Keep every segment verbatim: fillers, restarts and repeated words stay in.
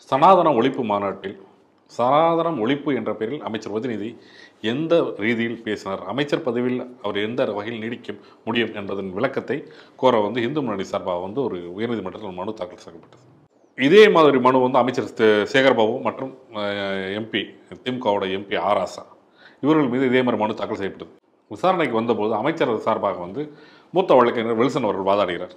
சனாதன ஒழிப்பு மாநாட்டில் சனாதனம் ஒழிப்பு என்ற பெயரில் அமைச்சர் உதயநிதி எந்த ரீதியில் பேசினார், அமைச்சர் பதவியில் அவர் எந்த வகையில் நீடிக்க முடியும் என்பதன் விளக்கத்தை கோர வந்து இந்து முன்னணி சார்பாக வந்து ஒரு உயர்நீதிமன்றத்தில் மனு தாக்கல் செய்யப்பட்டது. இதே மாதிரி மனு வந்து அமைச்சர் சேகர்பாபு மற்றும் எம்பி திமுகவோட எம்பி ஆர் ஆசா இவர்கள் மீது இதே மாதிரி மனு தாக்கல் செய்யப்பட்டது. விசாரணைக்கு வந்தபோது அமைச்சர் சார்பாக வந்து மூத்த வழக்கறிஞர் வில்சன் அவர்கள் வாதாடுகிறார்.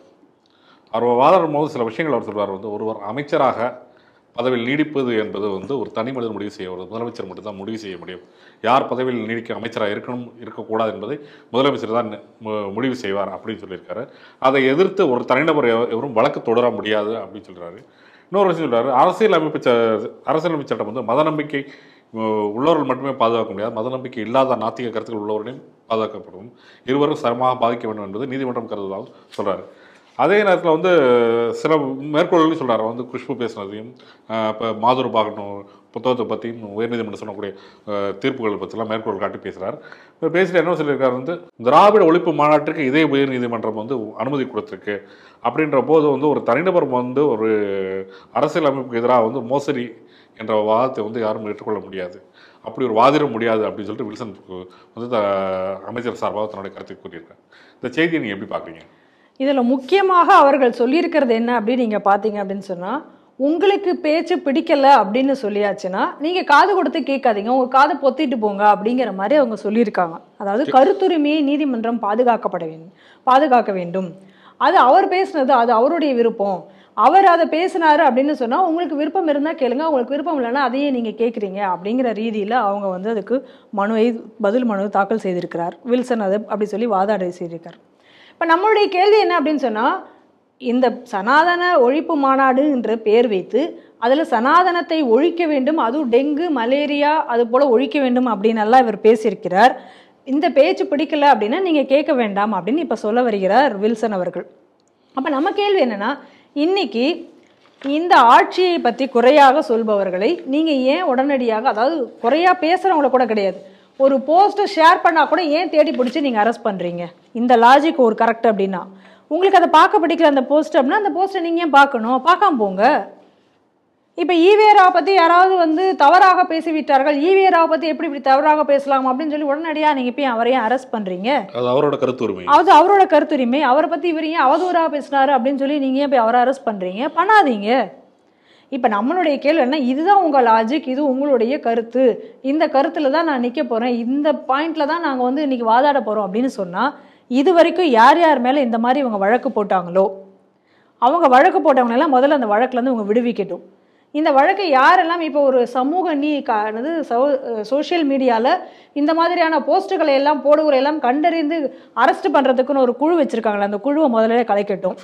அவர் வாதாடும் போது சில விஷயங்கள் அவர் சொல்வார். வந்து ஒருவர் அமைச்சராக பதவியில் நீடிப்பது என்பது வந்து ஒரு தனி மனிதன் முடிவு செய்ய, ஒரு முதலமைச்சர் மட்டும்தான் முடிவு செய்ய முடியும். யார் பதவியில் நீடிக்க அமைச்சராக இருக்கணும் இருக்கக்கூடாது என்பதை முதலமைச்சர் தான் முடிவு செய்வார் அப்படின்னு சொல்லியிருக்காரு. அதை எதிர்த்து ஒரு தனிநபர் எவரும் வழக்கு தொடர முடியாது அப்படின்னு சொல்கிறாரு. இன்னொரு விஷயம் சொல்கிறாரு, அரசியல் அமைப்பு ச அரசியலமைப்பு சட்டம் வந்து மத நம்பிக்கை உள்ளவர்கள் மட்டுமே பாதுகாக்க முடியாது, மத நம்பிக்கை இல்லாத நாத்திக கருத்துக்கள் உள்ளவர்களையும் பாதுகாக்கப்படும், இருவரும் சமமாக பாதிக்க வேண்டும் என்பது நீதிமன்றம் கருதுவதாக சொல்கிறாரு. அதே நேரத்தில் வந்து சில மேற்கோள்களையும் சொல்கிறார். வந்து குஷ்பு பேசினதையும் இப்போ மாதுர் பாகனும் புத்தகத்தை பற்றியும் உயர்நீதிமன்றம் சொல்லக்கூடிய தீர்ப்புகளை பற்றிலாம் மேற்கோள் காட்டி பேசுகிறார். இப்போ பேசிட்டு என்ன சொல்லியிருக்காரு, வந்து திராவிட ஒழிப்பு மாநாட்டிற்கு இதே உயர்நீதிமன்றம் வந்து அனுமதி கொடுத்துருக்கு. அப்படின்ற போது வந்து ஒரு தனிநபர் வந்து ஒரு அரசியல் அமைப்புக்கு எதிராக வந்து மோசடி என்ற வாதத்தை வந்து யாரும் ஏற்றுக்கொள்ள முடியாது, அப்படி ஒரு வாதிட முடியாது அப்படின்னு சொல்லிட்டு வில்சன் வந்து அமைச்சர் சார்பாக தன்னுடைய கருத்தை கூறியிருக்கார். இந்த செய்தியை நீங்கள் எப்படி பார்க்குறீங்க? இதில் முக்கியமாக அவர்கள் சொல்லியிருக்கிறது என்ன அப்படின்னு நீங்கள் பார்த்தீங்க அப்படின்னு சொன்னால், உங்களுக்கு பேச்சு பிடிக்கலை அப்படின்னு சொல்லியாச்சுன்னா நீங்கள் காது கொடுத்து கேட்காதீங்க, உங்கள் காதை பொத்திட்டு போங்க அப்படிங்கிற மாதிரி அவங்க சொல்லியிருக்காங்க. அதாவது கருத்துரிமையை நீதிமன்றம் பாதுகாக்கப்பட வேண்டும் பாதுகாக்க வேண்டும் அது அவர் பேசுனது, அது அவருடைய விருப்பம். அவர் அதை பேசினாரு அப்படின்னு சொன்னால் உங்களுக்கு விருப்பம் இருந்தால் கேளுங்க, உங்களுக்கு விருப்பம் இல்லைன்னா அதையே நீங்கள் கேட்குறீங்க அப்படிங்கிற ரீதியில் அவங்க வந்து அதுக்கு மனுவை பதில் மனு தாக்கல் செய்திருக்கிறார். வில்சன் அது அப்படி சொல்லி வாதாட செய்திருக்கார். இப்போ நம்மளுடைய கேள்வி என்ன அப்படின்னு சொன்னால், இந்த சனாதன ஒழிப்பு மாநாடு என்ற பெயர் வைத்து அதில் சனாதனத்தை ஒழிக்க வேண்டும், அதுவும் டெங்கு மலேரியா அது போல் ஒழிக்க வேண்டும் அப்படின்னு எல்லாம் இவர் பேசியிருக்கிறார். இந்த பேச்சு பிடிக்கல அப்படின்னா நீங்கள் கேட்க வேண்டாம் அப்படின்னு இப்போ சொல்ல வருகிறார் வில்சன் அவர்கள். அப்போ நம்ம கேள்வி என்னென்னா, இன்னைக்கு இந்த ஆட்சியை பற்றி குறையாக சொல்பவர்களை நீங்கள் ஏன் உடனடியாக, அதாவது குறையாக பேசுகிறவங்கள கூட கிடையாது, ஒரு போஸ்ட்டை ஷேர் பண்ணால் கூட ஏன் தேடி பிடிச்சி நீங்கள் அரெஸ்ட் பண்ணுறீங்க? இந்த லாஜிக் ஒரு கரெக்ட் அப்படின்னா உங்களுக்கு அதை பார்க்க பிடிக்கல அந்த போஸ்ட் அப்படின்னா அந்த போஸ்ட்டை நீங்கள் ஏன் பார்க்கணும்? பார்க்காம போங்க. இப்போ ஈவேராவை பற்றி யாராவது வந்து தவறாக பேசிவிட்டார்கள், ஈவேராவை பற்றி எப்படி இப்படி தவறாக பேசலாம் அப்படின்னு சொல்லி உடனடியாக நீங்கள் போய் அவரையும் அரெஸ்ட் பண்ணுறீங்க? அது அவரோட கருத்துரிமை, அது அவரோட கருத்துரிமை. அவரை பற்றி இவர் ஏன் அவதூறாக பேசினாரு அப்படின்னு சொல்லி நீங்கள் ஏன் போய் அவரை அரெஸ்ட் பண்ணுறீங்க? பண்ணாதீங்க. இப்போ நம்மளுடைய கேள்வி என்ன, இதுதான் உங்கள் லாஜிக், இது உங்களுடைய கருத்து, இந்த கருத்தில் தான் நான் நிற்க போகிறேன், இந்த பாயிண்டில் தான் நாங்கள் வந்து இன்றைக்கி வாதாட போகிறோம் அப்படின்னு சொன்னால், இது வரைக்கும் யார் யார் மேலே இந்த மாதிரி இவங்க வழக்கு போட்டாங்களோ அவங்க வழக்கு போட்டவங்களெல்லாம் முதல்ல அந்த வழக்குலேருந்து இவங்க விடுவிக்கட்டும். இந்த வழக்கை யாரெல்லாம் இப்போ ஒரு சமூக நீ கானது சோஷியல் மீடியாவில் இந்த மாதிரியான போஸ்ட்டுகளை எல்லாம் போடுகிற எல்லாம் கண்டறிந்து அரெஸ்ட் பண்ணுறதுக்குன்னு ஒரு குழு வச்சுருக்காங்களே, அந்த குழுவை முதல்ல கலைக்கட்டும்,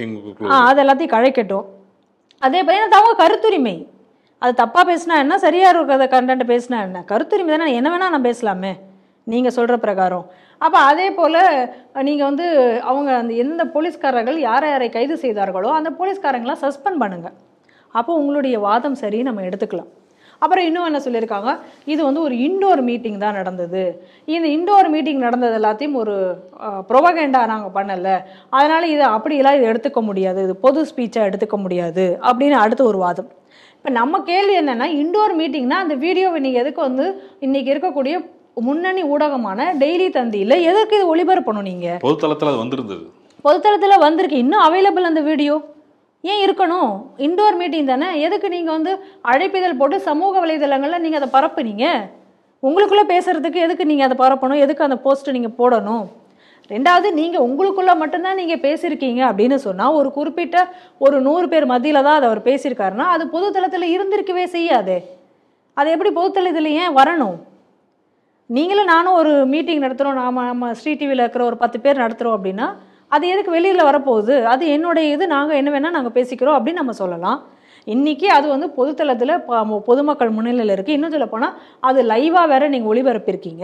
அது எல்லாத்தையும் கலைக்கட்டும். அதே போல் அது அவங்க கருத்துரிமை, அது தப்பாக பேசினா என்ன, சரியாக இருக்கிறத கண்டென்ட் பேசினா என்ன, கருத்துரிமை தானே, என்ன வேணால் நான் பேசலாமே நீங்கள் சொல்கிற பிரகாரம். அப்போ அதே போல் நீங்கள் வந்து அவங்க அந்த எந்த போலீஸ்காரர்கள் யாரை யாரை கைது செய்தார்களோ அந்த போலீஸ்காரங்களாம் சஸ்பெண்ட் பண்ணுங்கள். அப்போ உங்களுடைய வாதம் சரி நம்ம எடுத்துக்கலாம். அப்புறம் இன்னும் என்ன சொல்லியிருக்காங்க, இது வந்து ஒரு இன்டோர் மீட்டிங் தான் நடந்தது, இந்த இன்டோர் மீட்டிங் நடந்தது எல்லாத்தையும் ஒரு ப்ரொபகேண்டா நாங்கள் பண்ணலை, அதனால் இதை அப்படியெல்லாம் இதை எடுத்துக்க முடியாது, இது பொது ஸ்பீச்சாக எடுத்துக்க முடியாது அப்படின்னு அடுத்த ஒரு வாதம். இப்போ நம்ம கேள்வி என்னென்னா, இன்டோர் மீட்டிங்னா அந்த வீடியோவை நீங்கள் எதுக்கு வந்து இன்றைக்கி இருக்கக்கூடிய முன்னணி ஊடகமான டெய்லி தந்தியில் எதற்கு இது ஒளிபரப்பணும்? நீங்கள் பொதுத்தளத்தில் அது வந்திருந்தது, பொதுத்தளத்தில் வந்திருக்கு, இன்னும் அவைலபிள் அந்த வீடியோ ஏன் இருக்கணும்? இன்டோர் மீட்டிங் தானே, எதுக்கு நீங்கள் வந்து அழைப்பிதழ் போட்டு சமூக வலைதளங்களில் நீங்கள் அதை பரப்புனீங்க? உங்களுக்குள்ளே பேசுகிறதுக்கு எதுக்கு நீங்கள் அதை பரப்பணும்? எதுக்கு அந்த போஸ்ட்டை நீங்கள் போடணும்? ரெண்டாவது, நீங்கள் உங்களுக்குள்ளே மட்டும்தான் நீங்கள் பேசியிருக்கீங்க அப்படின்னு சொன்னால், ஒரு குறிப்பிட்ட ஒரு நூறு பேர் மத்தியில் தான் அதை அவர் பேசியிருக்காருன்னா அது பொதுத்தளத்தில் இருந்திருக்கவே செய்யாது. அது எப்படி பொதுத்தளத்தில் ஏன் வரணும்? நீங்களும் நானும் ஒரு மீட்டிங் நடத்துகிறோம், நாம் நம்ம ஸ்ரீ டிவியில் இருக்கிற ஒரு பத்து பேர் நடத்துகிறோம் அப்படின்னா அது எதுக்கு வெளியில் வரப்போகுது? அது என்னுடைய இது, நாங்கள் என்ன வேணால் நாங்கள் பேசிக்கிறோம் அப்படின்னு நம்ம சொல்லலாம். இன்றைக்கி அது வந்து பொதுத்தளத்தில் பொதுமக்கள் முன்னிலையில் இருக்குது. இன்னும் சொல்ல போனால் அது லைவாக வேறு நீங்கள் ஒளிபரப்பியிருக்கீங்க,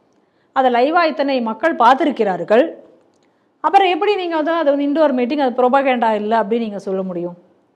அதை லைவாக இத்தனை மக்கள் பார்த்துருக்கிறார்கள். அப்புறம் எப்படி நீங்கள் வந்து அது வந்து இன்டோர் மீட்டிங், அது ப்ரொபகேண்டா இல்லை அப்படின்னு நீங்கள் சொல்ல முடியும்?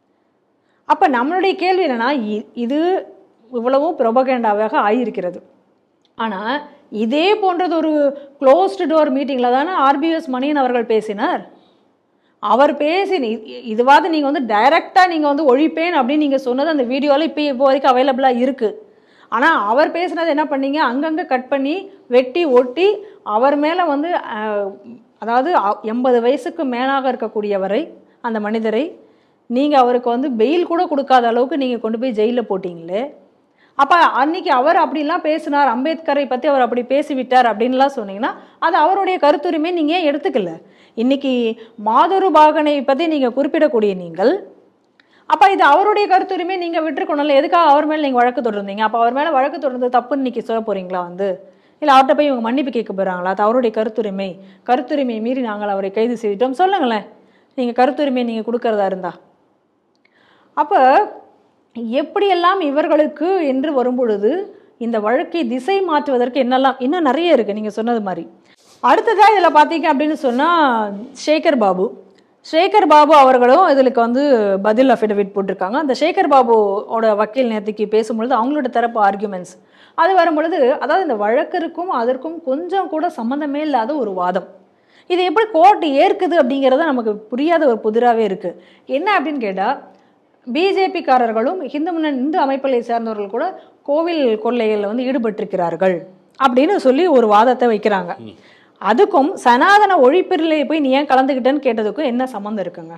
அப்போ நம்மளுடைய கேள்வி என்னென்னா, இது இவ்வளவும் ப்ரொபகேண்டாவாக ஆகியிருக்கிறது. ஆனால் இதே போன்றது ஒரு க்ளோஸ்டு டோர் மீட்டிங்கில் தானே ஆர்பிஎஸ் மணியன் அவர்கள் பேசினார். அவர் பேசி இதுவாது நீங்கள் வந்து டைரெக்டாக நீங்கள் வந்து ஒழிப்பேன் அப்படின்னு நீங்கள் சொன்னது அந்த வீடியோவில் இப்போ இப்போ வரைக்கும் அவைலபிளாக இருக்குது. ஆனால் அவர் பேசுனது என்ன பண்ணீங்க, அங்கங்கே கட் பண்ணி வெட்டி ஒட்டி அவர் மேலே வந்து அதாவது எண்பது வயசுக்கு மேலாக இருக்கக்கூடியவரை அந்த மனிதரை நீங்கள் அவருக்கு வந்து பெயில் கூட கொடுக்காத அளவுக்கு நீங்கள் கொண்டு போய் ஜெயிலில் போட்டிங்களே. அப்போ அன்னைக்கு அவர் அப்படிலாம் பேசினார், அம்பேத்கரை பற்றி அவர் அப்படி பேசிவிட்டார் அப்படின்லாம் சொன்னீங்கன்னா அது அவருடைய கருத்துரிமை நீங்கள் ஏன் எடுத்துக்கல? இன்னைக்கு மாதுரு பாகனை பற்றி நீங்கள் குறிப்பிடக்கூடிய நீங்கள் அப்போ இது அவருடைய கருத்துரிமை நீங்கள் விட்டுருக்கணும்ல, எதுக்காக அவர் மேலே நீங்கள் வழக்கு தொடர்ந்தீங்க? அப்போ அவர் மேலே வழக்கு தொடர்ந்து தப்புன்னு இன்னைக்கு சொல்ல போகிறீங்களா வந்து? இல்லை அவர்கிட்ட போய் இவங்க மன்னிப்பு கேட்க போகிறாங்களா? அது அவருடைய கருத்துரிமை, கருத்துரிமை மீறி நாங்கள் அவரை கைது செய்துட்டோம் சொல்லுங்களேன், நீங்கள் கருத்துரிமை நீங்கள் கொடுக்கறதா இருந்தா. அப்போ எப்படியெல்லாம் இவர்களுக்கு என்று வரும்பொழுது இந்த வழக்கை திசை மாற்றுவதற்கு என்னெல்லாம் இன்னும் நிறைய இருக்குது நீங்கள் சொன்னது மாதிரி. அடுத்ததாக இதில் பார்த்தீங்க அப்படின்னு சொன்னால் சேகர் பாபு சேகர் பாபு அவர்களும் இதுக்கு வந்து பதில் அஃபிடவிட் போட்டிருக்காங்க. அந்த சேகர் பாபுவோட வக்கீல் நேற்றுக்கு பேசும்பொழுது அவங்களோட தரப்பு ஆர்கியூமெண்ட்ஸ் அது வரும்பொழுது அதாவது இந்த வழக்கிற்கும் அதற்கும் கொஞ்சம் கூட சம்மந்தமே இல்லாத ஒரு வாதம். இது எப்படி கோர்ட் ஏற்குது அப்படிங்கிறத நமக்கு புரியாத ஒரு புதிராகவே இருக்குது. என்ன அப்படின்னு கேட்டால் பிஜேபிக்காரர்களும் இந்து முன்னணி இந்து அமைப்புகளை சேர்ந்தவர்கள் கூட கோவில் கொள்ளைகளில் வந்து ஈடுபட்டிருக்கிறார்கள் அப்படின்னு சொல்லி ஒரு வாதத்தை வைக்கிறாங்க. அதுக்கும் சனாதன ஒழிப்பிலே போய் நீ ஏன் கலந்துக்கிட்டேன்னு கேட்டதுக்கும் என்ன சம்மந்தம் இருக்குங்க?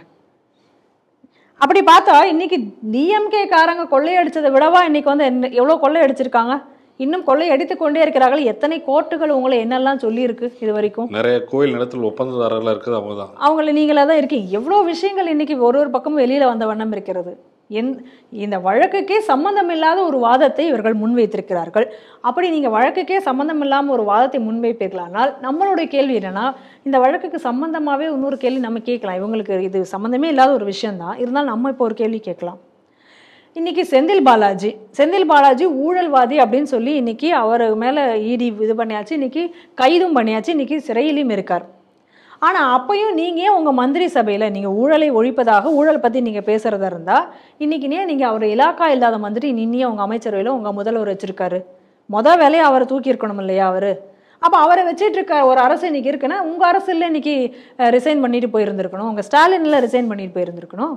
அப்படி பார்த்தா இன்னைக்கு டிஎம்கே காரங்க கொள்ளையடிச்சதை விடவா இன்னைக்கு வந்து என்ன எவ்வளோ கொள்ளையடிச்சிருக்காங்க, இன்னும் கொள்ளை அடித்து கொண்டே இருக்கிறார்கள். எத்தனை கோர்ட்டுகள் உங்களை என்னெல்லாம் சொல்லியிருக்கு இது வரைக்கும்? நிறைய கோயில் நிலத்தில் ஒப்பந்ததாரர்களாக இருக்குது அவங்க தான், அவங்கள நீங்களாக தான் இருக்கீங்க. எவ்வளோ விஷயங்கள் இன்னைக்கு ஒரு ஒரு பக்கமும் வெளியில் வந்த வண்ணம் இருக்கிறது. என் இந்த வழக்குக்கே சம்பந்தம் இல்லாத ஒரு வாதத்தை இவர்கள் முன்வைத்திருக்கிறார்கள். அப்படி நீங்கள் வழக்குக்கே சம்பந்தம் இல்லாமல் ஒரு வாதத்தை முன்வைப்பீர்களானால் நம்மளுடைய கேள்வி என்னன்னா, இந்த வழக்குக்கு சம்பந்தமாகவே இன்னொரு கேள்வி நம்ம கேட்கலாம். இவங்களுக்கு இது சம்மந்தமே இல்லாத ஒரு விஷயம்தான், இருந்தாலும் நம்ம இப்போ ஒரு கேள்வி கேட்கலாம். இன்னைக்கு செந்தில் பாலாஜி செந்தில் பாலாஜி ஊழல்வாதி அப்படின்னு சொல்லி இன்னைக்கு அவர் மேலே ஈடி இது பண்ணியாச்சு, இன்னைக்கு கைதும் பண்ணியாச்சு, இன்னைக்கு சிறையிலும் இருக்கார். ஆனால் அப்பையும் நீங்கள் உங்கள் மந்திரி சபையில் நீங்கள் ஊழலை ஒழிப்பதாக ஊழல் பற்றி நீங்கள் பேசுகிறதா இருந்தால் இன்றைக்கினே நீங்கள் அவர் இலாக்கா இல்லாத மந்திரி நின்னியே உங்கள் அமைச்சரவையில் உங்கள் முதல்வர் வச்சுருக்காரு. மொதல் வேலையை அவரை தூக்கியிருக்கணும் இல்லையா அவர்? அப்போ அவரை வச்சுட்டு இருக்க ஒரு அரசு இன்றைக்கி இருக்குன்னா உங்கள் அரசில் இன்றைக்கி ரிசைன் பண்ணிட்டு போயிருந்துருக்கணும், உங்கள் ஸ்டாலினில் ரிசைன் பண்ணிட்டு போயிருந்துருக்கணும்.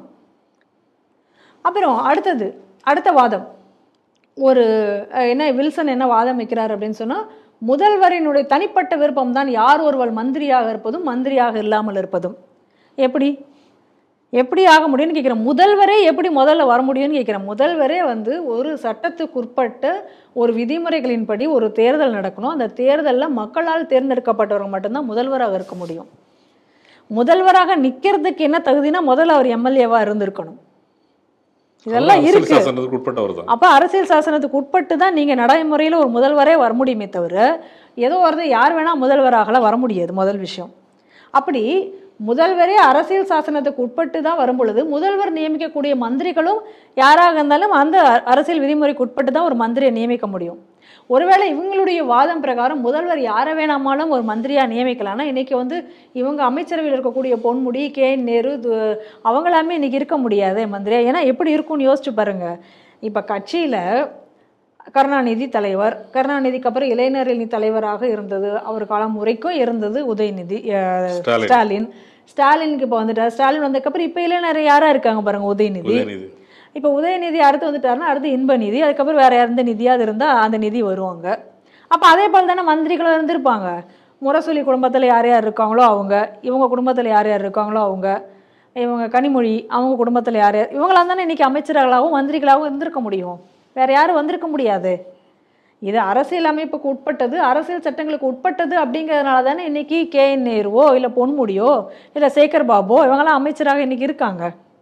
அப்புறம் அடுத்தது அடுத்த வாதம் ஒரு என்ன வில்சன் என்ன வாதம் வைக்கிறார் அப்படின்னு சொன்னால், முதல்வரினுடைய தனிப்பட்ட விருப்பம் தான் யார் ஒருவர் மந்திரியாக இருப்பதும் மந்திரியாக இல்லாமல் இருப்பதும். எப்படி எப்படி ஆக முடியும்னு கேட்குறேன். முதல்வரே எப்படி முதல்ல வர முடியும்னு கேட்குறேன். முதல்வரே வந்து ஒரு சட்டத்துக்குட்பட்ட ஒரு விதிமுறைகளின்படி ஒரு தேர்தல் நடக்கணும். அந்த தேர்தலில் மக்களால் தேர்ந்தெடுக்கப்பட்டவர்கள் மட்டும்தான் முதல்வராக இருக்க முடியும். முதல்வராக நிற்கிறதுக்கு என்ன தகுதினா முதல்ல அவர் எம்எல்ஏவாக இருந்திருக்கணும். இதெல்லாம் இருக்கு. அப்ப அரசியல் சாசனத்துக்கு உட்பட்டு தான் நீங்க நடைமுறையில ஒரு முதல்வரே வர முடியுமே தவிர ஏதோ வந்து யார் வேணா முதல்வராகலாம் வர முடியாது. முதல் விஷயம். அப்படி முதல்வரே அரசியல் சாசனத்துக்கு உட்பட்டு தான் வரும் பொழுது முதல்வர் நியமிக்கக்கூடிய மந்திரிகளும் யாராக இருந்தாலும் அந்த அரசியல் விதிமுறைக்கு உட்பட்டு தான் ஒரு மந்திரியை நியமிக்க முடியும். ஒருவேளை இவங்களுடைய வாதம் பிரகாரம் முதல்வர் யாரை வேணாமாலும் ஒரு மந்திரியா நியமிக்கலாம்னா இன்னைக்கு வந்து இவங்க அமைச்சரவையில் இருக்கக்கூடிய பொன்முடி, கே நேரு அவங்களாமே இன்னைக்கு இருக்க முடியாது மந்திரியா. ஏன்னா எப்படி இருக்கும்னு யோசிச்சு பாருங்க. இப்ப கட்சியில கருணாநிதி தலைவர், கருணாநிதிக்கு அப்புறம் இளைஞரணி தலைவராக இருந்தது, அவர் காலம் வரைக்கும் இருந்தது உதயநிதி ஸ்டாலின். ஸ்டாலினுக்கு இப்போ வந்துட்டார். ஸ்டாலின் வந்ததுக்கப்புறம் இப்போ இளைஞர் யாரா இருக்காங்க பாருங்க, உதயநிதி. இப்போ உதயநிதி அடுத்து வந்துட்டாருன்னா அடுத்து இன்ப நிதி, அதுக்கப்புறம் வேற எந்த நிதியாவது இருந்தால் அந்த நிதி வருவாங்க. அப்போ அதே போல் தானே மந்திரிகளும் இருந்திருப்பாங்க. முரசொலி குடும்பத்தில் யார் யார் இருக்காங்களோ அவங்க, இவங்க குடும்பத்தில் யார் யார் இருக்காங்களோ அவங்க, இவங்க கனிமொழி அவங்க குடும்பத்தில் யார் யார், இவங்களாம் தானே இன்னைக்கு அமைச்சர்களாகவும் மந்திரிகளாகவும் இருந்திருக்க முடியும். வேற யாரும் வந்திருக்க முடியாது. இது அரசியல் அமைப்புக்கு உட்பட்டது, அரசியல் சட்டங்களுக்கு உட்பட்டது அப்படிங்கிறதுனால தானே இன்னைக்கு கே என் நேருவோ இல்லை பொன்முடியோ இல்லை சேகர் பாபுவோ இவங்கெல்லாம் அமைச்சராக இன்னைக்கு இருக்காங்க.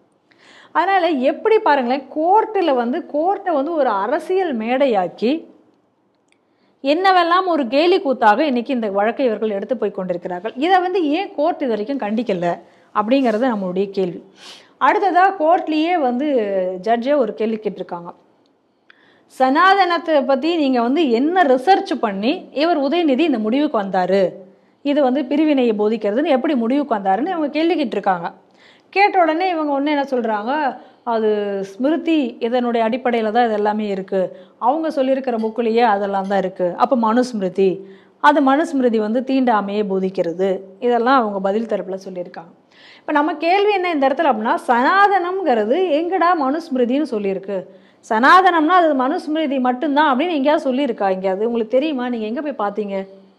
அதனால எப்படி பாருங்களேன், கோர்ட்டில் வந்து கோர்ட்டை வந்து ஒரு அரசியல் மேடையாக்கி என்னவெல்லாம் ஒரு கேலி கூத்தாக இன்னைக்கு இந்த வழக்கை இவர்கள் எடுத்து போய் கொண்டிருக்கிறார்கள். இதை வந்து ஏன் கோர்ட் இது வரைக்கும் கண்டிக்கல அப்படிங்கிறது நம்மளுடைய கேள்வி. அடுத்ததாக கோர்ட்லேயே வந்து ஜட்ஜே ஒரு கேள்வி கேட்டிருக்காங்க. சனாதனத்தை பற்றி நீங்கள் வந்து என்ன ரிசர்ச் பண்ணி இவர் உதயநிதி இந்த முடிவுக்கு வந்தார், இது வந்து பிரிவினையை போதிக்கிறதுன்னு எப்படி முடிவுக்கு வந்தாருன்னு இவங்க கேள்வி கேட்டிருக்காங்க. கேட்ட உடனே இவங்க ஒன்று என்ன சொல்கிறாங்க, அது ஸ்மிருதி இதனுடைய அடிப்படையில் தான் இது எல்லாமே இருக்குது, அவங்க சொல்லியிருக்கிற புக்குலேயே அதெல்லாம் தான் இருக்குது. அப்போ மனுஸ்மிருதி, அது மனுஸ்மிருதி வந்து தீண்டாமையை போதிக்கிறது, இதெல்லாம் அவங்க பதில் தரப்பில் சொல்லியிருக்காங்க. இப்போ நம்ம கேள்வி என்ன இந்த இடத்துல அப்படின்னா, சனாதனம்ங்கிறது எங்கடா மனுஸ்மிருதின்னு சொல்லியிருக்கு, சனாதனம்னா அது மனுஸ்மிருதி மட்டும்தான் அப்படின்னு எங்கேயாவது சொல்லியிருக்கா? எங்கேயாவது உங்களுக்கு தெரியுமா? நீங்கள் எங்கே போய் பார்த்தீங்க?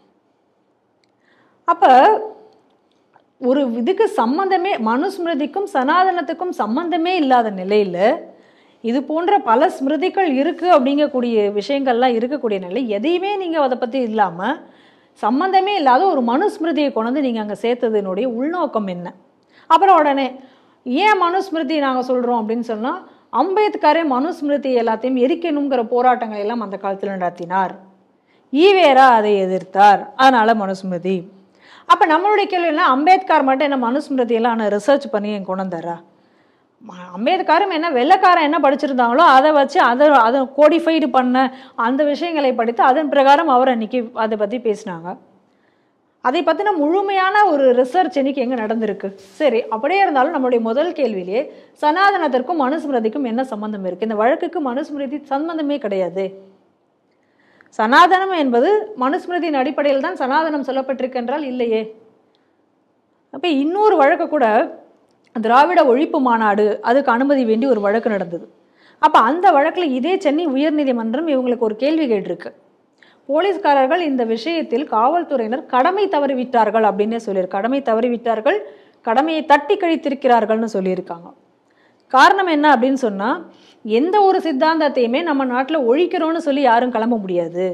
அப்போ ஒரு இதுக்கு சம்பந்தமே, மனுஸ்மிருதிக்கும் சனாதனத்துக்கும் சம்பந்தமே இல்லாத நிலையில் இது போன்ற பல ஸ்மிருதிகள் இருக்குது அப்படிங்கக்கூடிய விஷயங்கள்லாம் இருக்கக்கூடிய நிலை, எதையுமே நீங்கள் அதை பற்றி இல்லாமல் சம்பந்தமே இல்லாத ஒரு மனுஸ்மிருதியை கொண்டு வந்து நீங்கள் அங்கே சேர்த்ததுனுடைய உள்நோக்கம் என்ன? அப்புறம் உடனே ஏன் மனுஸ்மிருதி நாங்கள் சொல்கிறோம் அப்படின்னு சொன்னால், அம்பேத்கரே மனுஸ்மிருதி எல்லாத்தையும் எரிக்கணுங்கிற போராட்டங்கள் எல்லாம் அந்த காலத்தில் நடத்தினார், ஈவேரா அதை எதிர்த்தார், அதனால் மனுஸ்மிருதி. அப்போ நம்மளுடைய கேள்வி என்ன, அம்பேத்கர் மட்டும் என்ன மனுஸ்மிருதியெல்லாம் நான் ரிசர்ச் பண்ணி என் கொண்டு வந்தாரா? அம்பேத்கரும் என்ன வெள்ளைக்காரன் என்ன படிச்சிருந்தாங்களோ அதை வச்சு அதை அதை கோடிஃபைடு பண்ண அந்த விஷயங்களை படித்து அதன் பிரகாரம் அவர் அன்றைக்கி அதை பற்றி பேசினாங்க. அதை பற்றின முழுமையான ஒரு ரிசர்ச் இன்னைக்கு எங்கே நடந்திருக்கு? சரி, அப்படியே இருந்தாலும் நம்மளுடைய முதல் கேள்வியிலே சனாதனத்திற்கும் மனுஸ்மிருதிக்கும் என்ன சம்பந்தம் இருக்குது? இந்த வழக்குக்கு மனுஸ்மிருதி சம்பந்தமே கிடையாது. சனாதனம் என்பது மனுஸ்மிருதியின் அடிப்படையில் தான் சனாதனம் சொல்லப்பட்டிருக்கு என்றால் இல்லையே. அப்போ இன்னொரு வழக்கு கூட திராவிட ஒழிப்பு மாநாடு, அதுக்கு அனுமதி வேண்டி ஒரு வழக்கு நடந்தது. அப்போ அந்த வழக்கில் இதே சென்னை உயர்நீதிமன்றம் இவங்களுக்கு ஒரு கேள்வி கேட்டிருக்கு. போலீஸ்காரர்கள் இந்த விஷயத்தில் காவல்துறையினர் கடமை தவறிவிட்டார்கள் அப்படின்னே சொல்லியிருக்கு. கடமை தவறிவிட்டார்கள், கடமையை தட்டி கழித்திருக்கிறார்கள்னு சொல்லியிருக்காங்க. காரணம் என்ன அப்படின்னு சொன்னால், எந்த ஒரு சித்தாந்தத்தையுமே நம்ம நாட்டில் ஒழிக்கிறோன்னு சொல்லி யாரும் கிளம்ப முடியாது.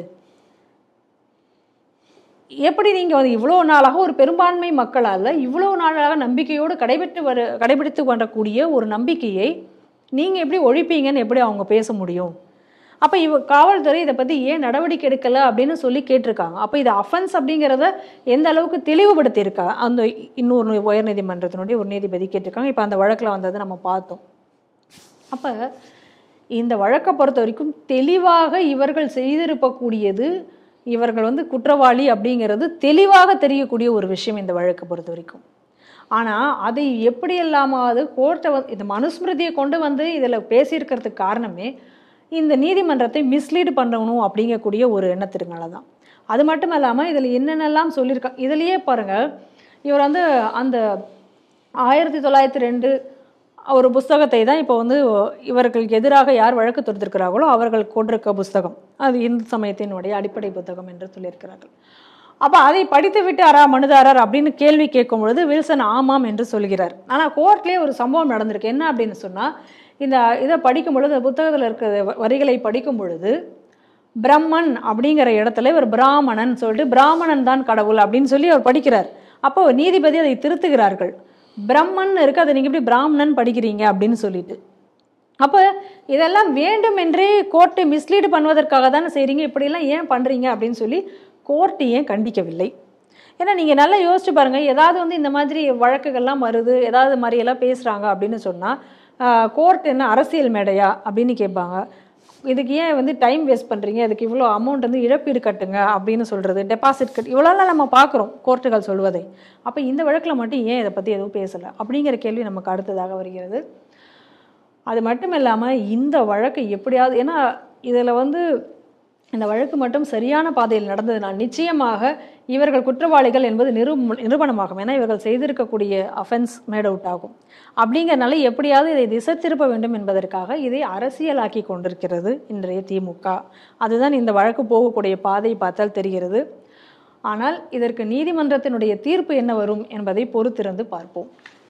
எப்படி நீங்கள் வந்து இவ்வளோ நாளாக ஒரு பெரும்பான்மை மக்களால் இவ்வளோ நாளாக நம்பிக்கையோடு கடைபிடித்து வர கடைபிடித்து வரக்கூடிய ஒரு நம்பிக்கையை நீங்கள் எப்படி ஒழிப்பீங்கன்னு எப்படி அவங்க பேச முடியும்? அப்போ இவ காவல்துறை இதை பற்றி ஏன் நடவடிக்கை எடுக்கலை அப்படின்னு சொல்லி கேட்டிருக்காங்க. அப்போ இது அஃபென்ஸ் அப்படிங்கிறத எந்த அளவுக்கு தெளிவுபடுத்தியிருக்கா அந்த இன்னொரு உயர்நீதிமன்றத்தினுடைய ஒரு நீதிபதி கேட்டிருக்காங்க. இப்போ அந்த வழக்கில் வந்ததை நம்ம பார்த்தோம். அப்போ இந்த வழக்கை பொறுத்த வரைக்கும் தெளிவாக இவர்கள் செய்திருக்கக்கூடியது, இவர்கள் வந்து குற்றவாளி அப்படிங்கிறது தெளிவாக தெரியக்கூடிய ஒரு விஷயம் இந்த வழக்கை பொறுத்த வரைக்கும். ஆனால் அதை எப்படி இல்லாமல் கோர்ட்டை வந்து இந்த மனுஸ்மிருதியை கொண்டு வந்து இதில் பேசியிருக்கிறதுக்கு காரணமே இந்த நீதிமன்றத்தை மிஸ்லீடு பண்ணணும் அப்படிங்கக்கூடிய ஒரு எண்ணத்தினால தான். அது மட்டும் இல்லாமல் இதில் என்னென்னலாம் சொல்லியிருக்கா இதுலேயே பாருங்கள், இவர் வந்து அந்த ஆயிரத்தி தொள்ளாயிரத்தி ரெண்டு ஒரு புஸ்தகத்தை தான் இப்போ வந்து இவர்களுக்கு எதிராக யார் வழக்கு தொடுத்திருக்கிறார்களோ அவர்கள் கொண்டிருக்க புஸ்தகம், அது இந்து சமயத்தினுடைய அடிப்படை புத்தகம் என்று சொல்லியிருக்கிறார்கள். அப்போ அதை படித்து விட்டாரா மனுதாரர் அப்படின்னு கேள்வி கேட்கும் பொழுது வில்சன் ஆமாம் என்று சொல்கிறார். ஆனால் கோர்ட்லேயே ஒரு சம்பவம் நடந்திருக்கு. என்ன அப்படின்னு சொன்னால், இந்த இதை படிக்கும் பொழுது புத்தகத்தில் இருக்கிற வரிகளை படிக்கும் பொழுது பிரம்மன் அப்படிங்கிற இடத்துல இவர் பிராமணன் சொல்லிட்டு பிராமணன் தான் கடவுள் அப்படின்னு சொல்லி அவர் படிக்கிறார். அப்போ நீதிபதி அதை திருத்துகிறார்கள். பிரம்மன் இருக்கு, அதை நீங்கள் இப்படி பிராமணன் படிக்கிறீங்க அப்படின்னு சொல்லிட்டு. அப்போ இதெல்லாம் வேண்டும் என்றே கோர்ட்டை மிஸ்லீடு பண்ணுவதற்காக தானே செய்கிறீங்க, இப்படிலாம் ஏன் பண்ணுறீங்க அப்படின்னு சொல்லி கோர்ட்டு ஏன் கண்டிக்கவில்லை? ஏன்னா நீங்கள் நல்லா யோசிச்சு பாருங்கள், ஏதாவது வந்து இந்த மாதிரி வழக்குகள்லாம் வருது, ஏதாவது மாதிரியெல்லாம் பேசுகிறாங்க அப்படின்னு சொன்னால் கோர்ட் என்ன அரசியல் மேடையா அப்படின்னு கேட்பாங்க. இதுக்கு ஏன் வந்து டைம் வேஸ்ட் பண்ணுறீங்க, இதுக்கு இவ்வளோ அமௌண்ட் வந்து இழப்பீடு கட்டுங்க அப்படின்னு சொல்கிறது, டெபாசிட் கட், இவ்வளோலாம் நம்ம பார்க்குறோம் கோர்ட்டுகள் சொல்வதை. அப்போ இந்த வழக்கில் மட்டும் ஏன் இதை பற்றி எதுவும் பேசலை அப்படிங்கிற கேள்வி நமக்கு அடுத்ததாக வருகிறது. அது மட்டும் இல்லாமல் இந்த வழக்கை எப்படியாவது, ஏன்னா இதில் வந்து இந்த வழக்கு மட்டும் சரியான பாதையில் நடந்ததுனால் நிச்சயமாக இவர்கள் குற்றவாளிகள் என்பது நிரூ நிரூபணமாகும். ஏன்னா இவர்கள் செய்திருக்கக்கூடிய அஃபென்ஸ் மேட் அவுட் ஆகும். அப்படிங்கிறனால எப்படியாவது இதை திசை திருப்ப வேண்டும் என்பதற்காக இதை அரசியலாக்கி கொண்டிருக்கிறது இன்றைய திமுக. அதுதான் இந்த வழக்கு போகக்கூடிய பாதை பார்த்தால் தெரிகிறது. ஆனால் இதற்கு நீதிமன்றத்தினுடைய தீர்ப்பு என்ன வரும் என்பதை பொறுத்திருந்து பார்ப்போம்.